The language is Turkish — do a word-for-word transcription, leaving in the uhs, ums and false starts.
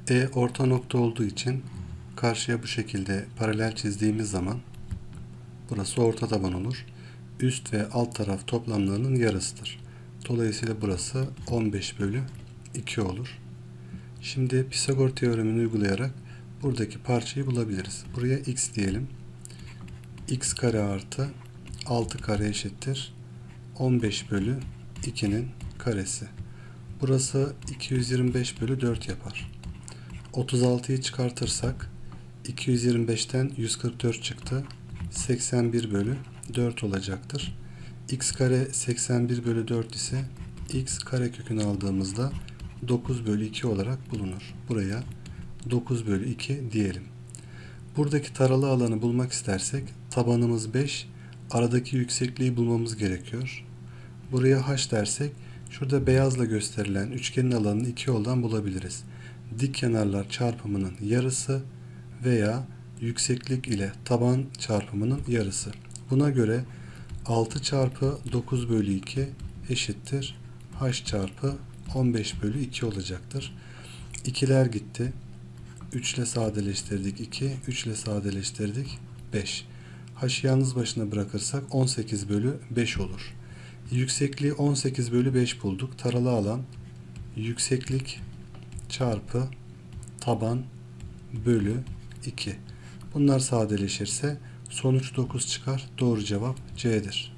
E orta nokta olduğu için karşıya bu şekilde paralel çizdiğimiz zaman burası orta taban olur. Üst ve alt taraf toplamlarının yarısıdır. Dolayısıyla burası on beş bölü iki olur. Şimdi Pisagor teoremini uygulayarak buradaki parçayı bulabiliriz. Buraya x diyelim. X kare artı altı kare eşittir on beş bölü ikinin karesi. Burası iki yüz yirmi beş bölü dört yapar. otuz altıyı çıkartırsak iki yüz yirmi beşten yüz kırk dört çıktı. seksen bir bölü dört olacaktır. X kare seksen bir bölü dört ise x karekökünü aldığımızda dokuz bölü iki olarak bulunur. Buraya dokuz bölü iki diyelim. Buradaki taralı alanı bulmak istersek tabanımız beş, aradaki yüksekliği bulmamız gerekiyor. Buraya h dersek şurada beyazla gösterilen üçgenin alanını iki yoldan bulabiliriz. Dik kenarlar çarpımının yarısı veya yükseklik ile taban çarpımının yarısı. Buna göre altı çarpı dokuz bölü iki eşittir h çarpı on beş bölü iki olacaktır. ikiler gitti. üç ile sadeleştirdik iki, üç ile sadeleştirdik beş. H'ı yalnız başına bırakırsak on sekiz bölü beş olur. Yüksekliği on sekiz bölü beş bulduk. Taralı alan yükseklik çarpı taban bölü iki. Bunlar sadeleşirse sonuç dokuz çıkar. Doğru cevap C'dir.